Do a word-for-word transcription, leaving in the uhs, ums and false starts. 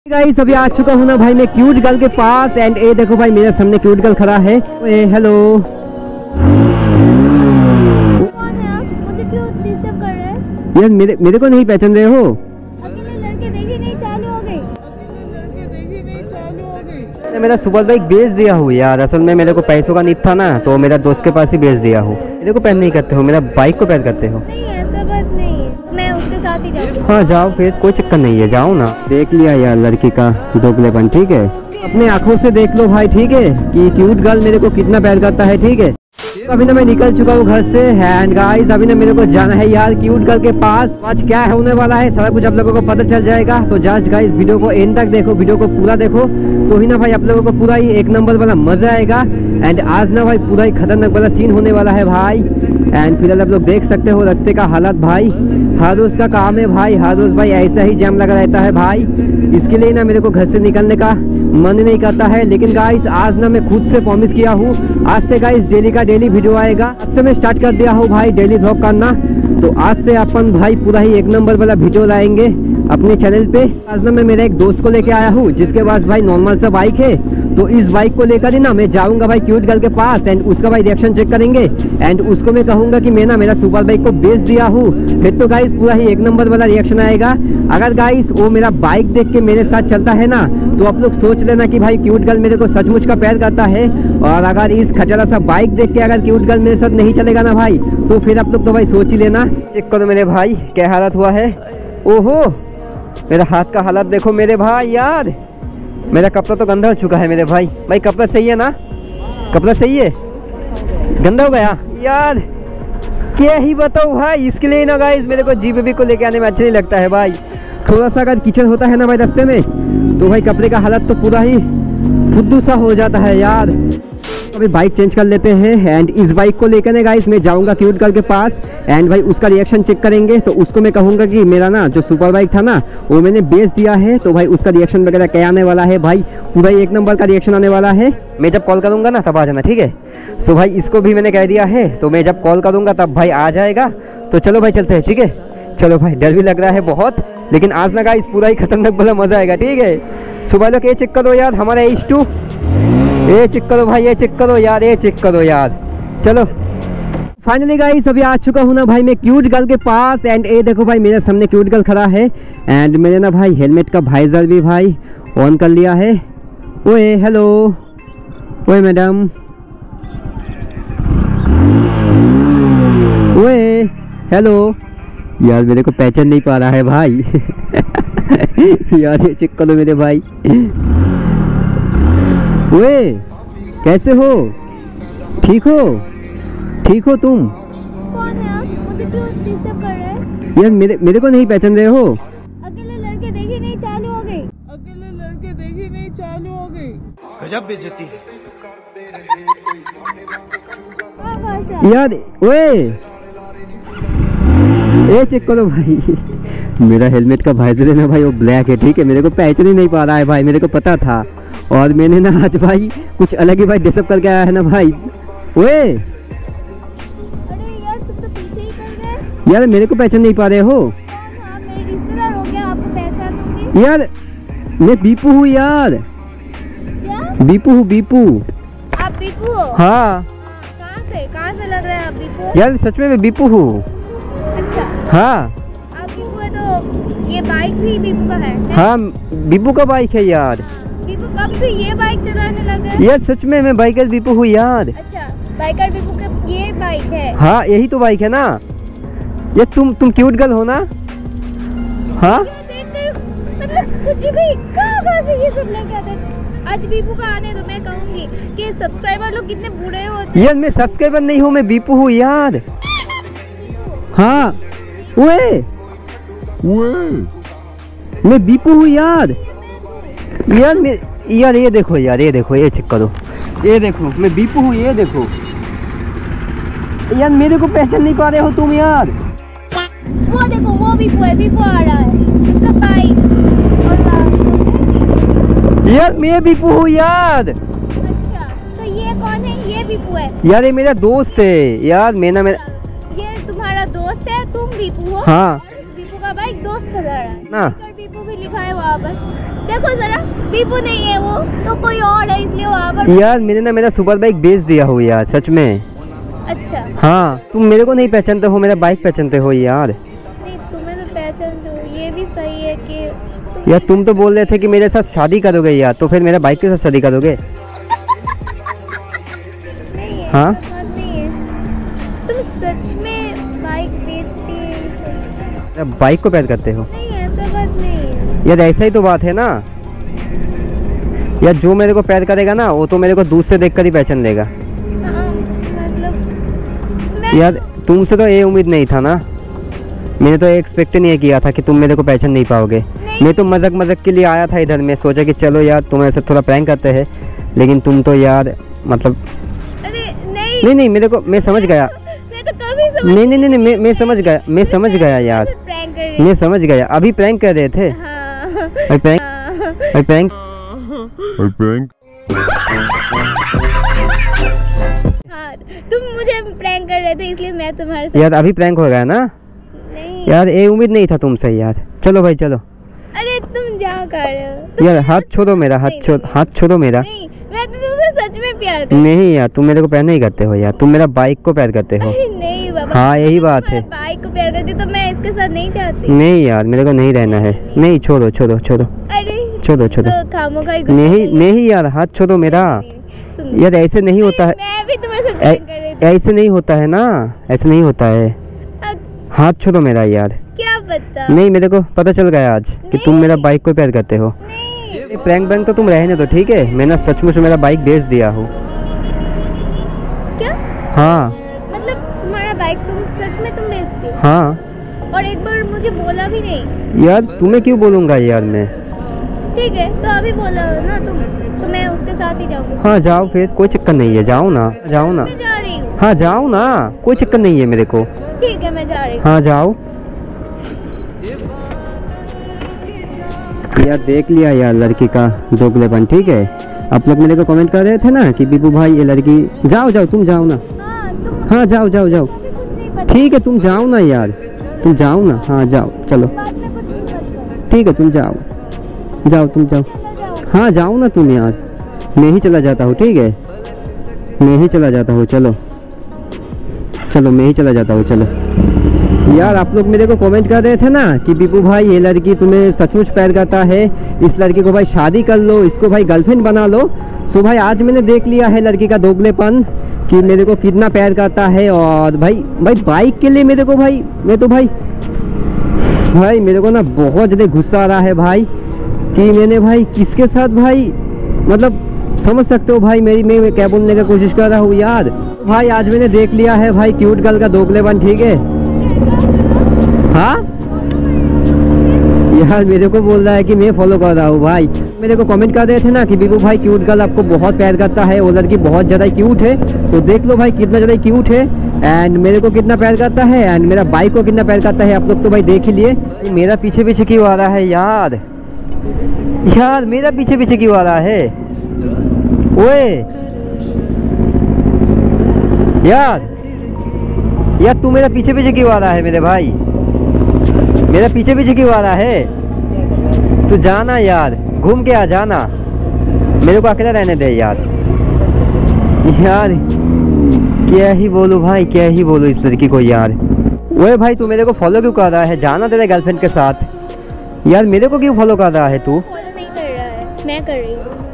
Guys अभी आ चुका हूँ ना भाई मैं क्यूट गर्ल के पास एंड ए देखो भाई मेरे सामने क्यूट गर्ल खड़ा है। ए हेलो कौन है आप? मुझे क्यों डिस्टर्ब कर रहे हैं? यार मेरे मेरे को नहीं पहचान रहे हो? अकेले लड़के देखी नहीं चालू हो गई। अकेले लड़के देखी नहीं चालू हो गई। मैंने मेरा सुपर बाइक बेच दिया हूँ यार, असल में मेरे को पैसों का नीड था ना तो मेरा दोस्त के पास ही बेच दिया हूँ। मेरे को पैन नहीं करते हो, मेरा बाइक को पैन करते हो? नहीं ऐसा बात नहीं है, तो मैं उसके साथ ही जाऊँ। हाँ जाओ फिर, कोई चक्कर नहीं है, जाओ ना। देख लिया यार लड़की का दोगलेपन, ठीक है? अपने आंखों से देख लो भाई, ठीक है कि क्यूट गर्ल मेरे को कितना प्यार करता है, ठीक है? तो अभी ना मैं निकल चुका हूँ घर से एंड गाइस अभी ना मेरे को जाना है यार क्यूट गर्ल के पास। आज क्या होने वाला है सारा कुछ आप लोगों को पता चल जाएगा, तो जस्ट गाइस वीडियो को एंड तक देखो, वीडियो को पूरा देखो तो ही ना भाई आप लोगों को पूरा ही एक नंबर वाला मजा आएगा। एंड आज ना भाई पूरा ही खतरनाक वाला सीन होने वाला है भाई। एंड फिलहाल आप लोग देख सकते हो रास्ते का हालत भाई, हर रोज का काम है भाई, हर रोज भाई ऐसा ही जाम लगा रहता है भाई। इसके लिए ना मेरे को घर से निकलने का मन नहीं करता है, लेकिन गाइस आज ना मैं खुद से प्रॉमिस किया हूँ, आज से गाइस डेली का डेली वीडियो आएगा। आज से मैं स्टार्ट कर दिया हूँ भाई डेली व्लॉग करना, तो आज से अपन भाई पूरा ही एक नंबर वाला वीडियो लाएंगे अपने चैनल पे। आज ना मैं मेरे एक दोस्त को लेके आया हूँ जिसके पास भाई नॉर्मल सा बाइक है, तो इस बाइक को लेकर ही ना मैं जाऊंगा भाई क्यूट गर्ल के पास एंड उसका भाई रिएक्शन चेक करेंगे एंड उसको मैं कहूंगा कि मैं ना मेरा सुपर बाइक को बेच दिया हूँ। फिर तो गाइस पूरा ही एक नंबर वाला रिएक्शन आएगा। अगर गाइस वो मेरा बाइक देख के मेरे साथ चलता है ना तो आप लोग सोच लेना कि भाई क्यूट गर्ल मेरे को सचमुच का प्यार करता है। और अगर इस खटारा सा बाइक देख के अगर क्यूट गर्ल मेरे साथ नहीं चलेगा ना भाई तो फिर आप लोग तो भाई सोच ही लेना। चेक करो मेरे भाई क्या हालत हुआ है, ओहो मेरा हाथ का हालत देखो मेरे भाई। यार मेरा कपड़ा तो गंदा हो चुका है मेरे भाई। भाई कपड़ा सही है ना? कपड़ा सही है, गंदा हो गया यार, क्या ही बताऊँ भाई। इसके लिए ना गाइस मेरे को जी बेबी को लेके आने में अच्छा नहीं लगता है भाई। थोड़ा सा अगर कीचड़ होता है ना भाई रास्ते में तो भाई कपड़े का हालत तो पूरा ही फुद्दू सा हो जाता है यार। अभी बाइक चेंज कर लेते हैं एंड इस बाइक को लेकर ना गाइस मैं जाऊंगा क्यूट गर्ल के पास एंड भाई उसका रिएक्शन चेक करेंगे, तो उसको मैं कहूंगा कि मेरा ना जो सुपर बाइक था ना वो मैंने बेच दिया है, तो भाई उसका रिएक्शन वगैरह क्या आने वाला है भाई, पूरा एक नंबर का रिएक्शन आने वाला है। मैं जब कॉल करूंगा ना तब आ जाना, ठीक है? सो भाई इसको भी मैंने कह दिया है, तो मैं जब कॉल करूंगा तब भाई आ जाएगा। तो चलो भाई चलते हैं, ठीक है? चलो भाई डर भी लग रहा है बहुत, लेकिन आज ना गाइस पूरा ही खतरनाक वाला मजा आएगा, ठीक है? सुबह लोग ये चेक करो यार हमारा एच टू, ये चेक करो भाई, ये चेक करो यार, ये चेक करो यार। चलो फाइनली गाइस अभी आ चुका हूँ ना भाई मैं क्यूट गर्ल के पास एंड ए देखो भाई मेरे सामने क्यूट गर्ल खड़ा है एंड मैंने ना भाई हेलमेट का वाइजर भी भाई ऑन कर लिया है। ओए हेलो, ओए मैडम, ओए हेलो। यार मेरे को पहचान नहीं पा रहा है भाई यार ये चेक करो मेरे भाई। ओए कैसे हो, ठीक हो? ठीक हो तुम? कौन है आप? मुझे क्यों डिस्टर्ब कर रहे हैं? यार मेरे मेरे को नहीं पहचान रहे हो? अकेले लड़के देखी नहीं चालू हो गई। अकेले लड़के देखी नहीं चालू हो गई। गजब बेइज्जती है कहाँ कहाँ से? यार ओए ये चेक करो भाई मेरा हेलमेट का वाइजर है ना भाई वो ब्लैक है, ठीक है? मेरे को पहचान ही नहीं पा रहा है भाई, मेरे को पता था और मैंने ना आज भाई कुछ अलग ही भाई डिस्टर्ब करके आया है ना भाई। ओए अरे यार तुम तो पीछे ही पड़ गए। यार मेरे को पहचान नहीं पा रहे हो? कौन हो आप? मेरे रिश्तेदार हो क्या? आपको पहचान दूंगी। यार मैं बीपू हूँ यार, क्या? बीपू हूँ, बीपू। आप बीपू हो? हाँ कहाँ से कहाँ से लग रहा है आप बीपू? यार सच में मैं बीपू हूँ। अच्छा हाँ आप बीपू है तो ये बाइक भी बीपू का है? हाँ बीपू का बाइक है यार। बीपू कब से ये बाइक चलाने लगा है? यार सच में मैं बाइकर बीपू हूँ यार। अच्छा बाइकर बीपू का ये बाइक है? हाँ यही तो बाइक है ना। ये तुम तुम क्यूट गर्ल हो ना? हाँ ये देखकर मतलब कुछ भी कहाँ कहाँ से ये सब लेके आते हैं। आज बीपू का आने तो मैं कहूँगी कि सब्सक्राइबर लोग कितने बुरे होते हैं। यार मैं सब्सक्राइबर नहीं हूँ, मैं बीपू हूँ यार। हाँ ओए मैं बीपू हूँ यार। यार मैं यार ये देखो यार, ये देखो, ये चेक करो, ये देखो मैं बीपू हूँ, ये देखो। यार मेरे को पहचान नहीं पा रहे हो तुम यार? वो देखो वो बीपू है, बीपू आ रहा है, उसका बाइक। और यार मैं बीपू हूँ यार। अच्छा तो ये कौन है? ये बीपू है यार ये मेरा दोस्त है यार, मैं ना मेरा ये तुम्हारा दोस्त है, तुम बीपू हो? हाँ बीपू का बाइक दोस्त चला रहा है ना। बीपू भी लिखा है वहाँ पर। देखो जरा, दीपू नहीं है वो, तो कोई और है, इसलिए वहाँ पर। यार मैंने ना मेरा सुपर बाइक बेच दिया हो यार, सच में। अच्छा हाँ, तुम मेरे को नहीं पहचानते हो, मेरा बाइक पहचानते हो यार। नहीं, तुम्हें तो पहचानते हो, ये भी सही है कि तुम... यार तुम तो बोल रहे थे कि मेरे साथ शादी करोगे यार, तो फिर मेरा बाइक के साथ शादी करोगे? नहीं है, हाँ? बात नहीं है। तुम सच में बाइक बेचती है? बाइक को प्यार करते हो? नहीं, ऐसा बात नहीं है यार, ऐसा ही तो बात है ना यार। जो मेरे को प्यार करेगा ना, वो तो मेरे को दूर से देखकर ही पहचान लेगा। हाँ, मतलब मैं यार तुमसे तो ये उम्मीद नहीं था ना, मैंने तो एक्सपेक्ट नहीं किया था कि तुम मेरे को पहचान नहीं पाओगे। मैं तो मजाक मजाक के लिए आया था इधर, में सोचा कि चलो यार तुम्हारे साथ थोड़ा प्रैंक करते हैं, लेकिन तुम तो यार मतलब अरे नहीं नहीं नहीं मेरे को, मैं समझ गया। मैं तो कभी समझ नहीं नहीं नहीं, नहीं मैं मैं समझ गया, मैं समझ गया यार, प्रैंक कर रही मैं समझ गया। अभी प्रैंक कर रहे थे? हाँ अभी प्रैंक हाँ। अभी प्रैंक हाँ, तुम मुझे प्रैंक कर रहे थे, इसलिए मैं तुम्हारे साथ। यार अभी प्रैंक हो गया ना नहीं यार, ये उम्मीद नहीं था तुमसे यार। चलो भाई चलो। अरे तुम क्या कर रहे हो? तुम यार मेरे हाथ साथ- छोड़ो मेरा, हाथ नहीं, छोड़, नहीं, हाथ छोड़ो मेरा। नहीं, मैं तो तुमसे सच में प्यार करती नहीं यार, तुम मेरे को प्यार नहीं करते हो यार, तुम मेरा बाइक को प्यार करते हो। अरे नहीं बाबा, हाँ, यही तुम बात है। तुम्हारे बाइक को प्यार करती तो मैं इसके साथ नहीं चाहती। नहीं यार, मेरे को नहीं रहना है। नहीं, छोड़ो छोड़ो छोड़ो अरे छोड़ो छोड़ो। तो खामोखा ही गुस्सा नहीं कर रही नहीं यार, हाथ छोड़ो मेरा। नहीं, सुन- यार ऐसे नहीं होता है, मैं भी तुम्हारे साथ प्रैंक कर रही थी। ऐ- ऐसे नहीं होता है ना, ऐसे नहीं होता है। अब हाथ छोड़ो मेरा यार। क्या पता? नहीं, मेरे को पता चल गया आज कि तुम मेरा बाइक को प्यार करते हो। नहीं, प्रैंक बैंक तो तुम रहने दो, ठीक है? मैंने सचमुच मेरा बाइक बेच दिया हो। क्या हाँ मतलब तुम्हारा बाइक तुम सच में तुम बेचती हो? हाँ और एक बार मुझे बोला भी नहीं। यार, तुम्हें क्यों बोलूँगा यार मैं? ठीक है, तो अभी बोला हो ना तुम, तो मैं उसके साथ ही जाऊंगी। हाँ जाओ फिर, कोई चक्कर नहीं है, जाओ ना, जाओ ना। मैं जा रही हूँ। हाँ जाओ ना, कोई चक्कर नहीं है मेरे को। ठीक है, मैं जा रही हूँ। हाँ जाओ। यार देख लिया यार लड़की का दोगलेपन, ठीक है? आप लोग मेरे को कमेंट कर रहे थे ना कि बीबू भाई ये लड़की, जाओ जाओ तुम जाओ ना। हाँ, तुम हाँ जाओ जाओ जाओ, मुझे कुछ नहीं पता। ठीक है तुम जाओ ना यार, तुम जाओ ना। हाँ जाओ, चलो बाद में कुछ नहीं पता। ठीक है, तुम जाओ जाओ, तुम जाओ। चला जाओ। हाँ जाओ ना तुम यार, मैं ही चला जाता हूँ, ठीक है? मैं ही चला जाता हूँ, चलो चलो, मैं ही चला जाता हूँ, चलो। यार आप लोग मेरे को कमेंट कर रहे थे ना कि बीबू भाई ये लड़की तुम्हें सचमुच प्यार करता है, इस लड़की को भाई शादी कर लो, इसको भाई गर्लफ्रेंड बना लो। सो भाई आज मैंने देख लिया है लड़की का दोगलेपन कि मेरे को कितना प्यार करता है। और भाई भाई बाइक के लिए मेरे को भाई, मैं तो भाई भाई मेरे को ना बहुत ज़्यादा गुस्सा आ रहा है भाई कि मैंने भाई किसके साथ भाई, मतलब समझ सकते हो भाई मेरी, मैं क्या बोलने का कोशिश कर रहा हूँ यार। भाई आज मैंने देख लिया है भाई क्यूट गर्ल का दोगलेपन, ठीक है? हाँ यार मेरे को बोल रहा है कि मैं फॉलो कर रहा हूँ भाई। मेरे को कमेंट कर रहे थे ना कि बीबू भाई क्यूट गर्ल आपको बहुत प्यार करता है, वो लड़की बहुत ज़्यादा क्यूट है, तो देख लो भाई कितना ज़्यादा क्यूट है, एंड मेरे को कितना प्यार करता है, एंड मेरा बाइक को कितना प्यार करता है, आप लोग तो भाई देख ही लिए। मेरा पीछे पीछे क्यों आ रहा है यार? यार मेरा पीछे पीछे क्यों आ रहा है? ओए यार, यार तू मेरा पीछे पीछे क्यों आ रहा है मेरे भाई? मेरा पीछे पीछे क्यों आ रहा है? तू जाना यार, घूम के आ जाना, मेरे को अकेला रहने दे यार। यार क्या ही बोलूं भाई, क्या ही बोलूं इस लड़की को यार। ओए भाई तू मेरे को फॉलो क्यों कर रहा है? जाना तेरे गर्लफ्रेंड के साथ। यार मेरे को क्यों फॉलो कर रहा है तू? फॉलो नहीं कर रहा है, मैं कर रही हूँ।